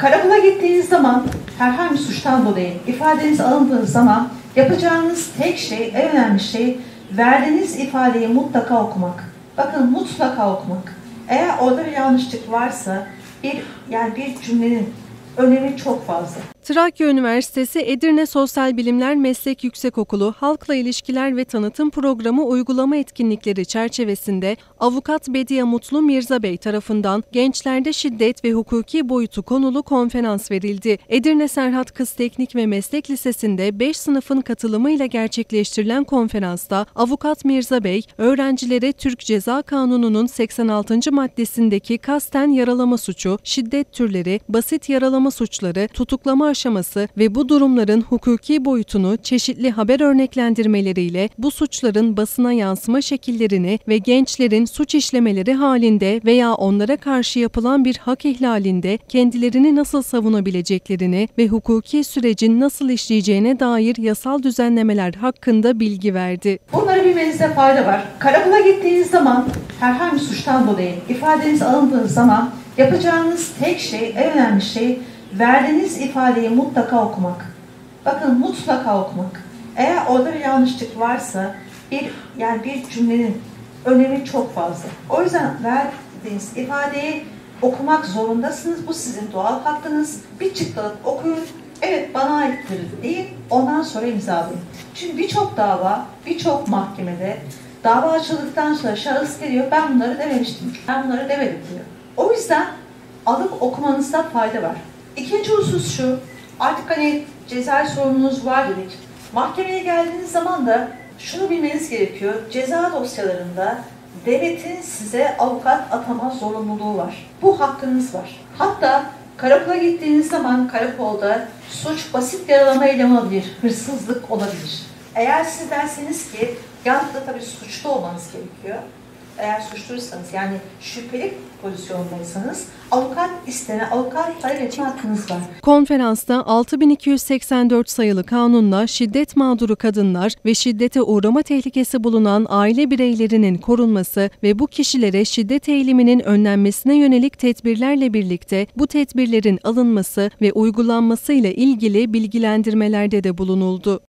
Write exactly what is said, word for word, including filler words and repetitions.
Karakola gittiğiniz zaman herhangi bir suçtan dolayı ifadeniz alındığı zaman yapacağınız tek şey, en önemli şey verdiğiniz ifadeyi mutlaka okumak. Bakın mutlaka okumak. Eğer orada bir yanlışlık varsa bir yani bir cümlenin önemi çok fazla. Trakya Üniversitesi Edirne Sosyal Bilimler Meslek Yüksekokulu Halkla İlişkiler ve Tanıtım Programı uygulama etkinlikleri çerçevesinde Avukat Bediye Mutlu Mirza Bey tarafından gençlerde şiddet ve hukuki boyutu konulu konferans verildi. Edirne Serhat Kız Teknik ve Meslek Lisesi'nde beş sınıfın katılımıyla gerçekleştirilen konferansta Avukat Mirza Bey, öğrencilere Türk Ceza Kanunu'nun seksen altıncı maddesindeki kasten yaralama suçu, şiddet türleri, basit yaralama suçları, tutuklama aşaması ve bu durumların hukuki boyutunu çeşitli haber örneklendirmeleriyle bu suçların basına yansıma şekillerini ve gençlerin suç işlemeleri halinde veya onlara karşı yapılan bir hak ihlalinde kendilerini nasıl savunabileceklerini ve hukuki sürecin nasıl işleyeceğine dair yasal düzenlemeler hakkında bilgi verdi. Bunları bilmenizde fayda var. Karakola gittiğiniz zaman herhangi bir suçtan dolayı ifadeniz alındığı zaman yapacağınız tek şey, en önemli şey verdiğiniz ifadeyi mutlaka okumak. Bakın mutlaka okumak. Eğer orada bir yanlışlık varsa bir yani bir cümlenin önemi çok fazla. O yüzden verdiğiniz ifadeyi okumak zorundasınız. Bu sizin doğal hakkınız. Bir çıktık okuyun. Evet bana aittir deyin. Ondan sonra imzalayın. Çünkü birçok dava, birçok mahkemede dava açıldıktan sonra şahıs geliyor. Ben bunları dememiştim. Ben bunları demedim diyor. O yüzden alıp okumanızda fayda var. İkinci husus şu, artık hani ceza sorununuz var dedik. Mahkemeye geldiğiniz zaman da şunu bilmeniz gerekiyor. Ceza dosyalarında devletin size avukat atama zorunluluğu var. Bu hakkınız var. Hatta karakola gittiğiniz zaman karakolda suç basit yaralama eylemi olabilir, hırsızlık olabilir. Eğer siz derseniz ki yanında tabii suçlu olmanız gerekiyor. Eğer suçluysanız yani şüpheli pozisyondaysanız avukat isteme, avukat talep etme hakkınız var. Konferansta altı bin iki yüz seksen dört sayılı kanunla şiddet mağduru kadınlar ve şiddete uğrama tehlikesi bulunan aile bireylerinin korunması ve bu kişilere şiddet eğiliminin önlenmesine yönelik tedbirlerle birlikte bu tedbirlerin alınması ve uygulanmasıyla ilgili bilgilendirmelerde de bulunuldu.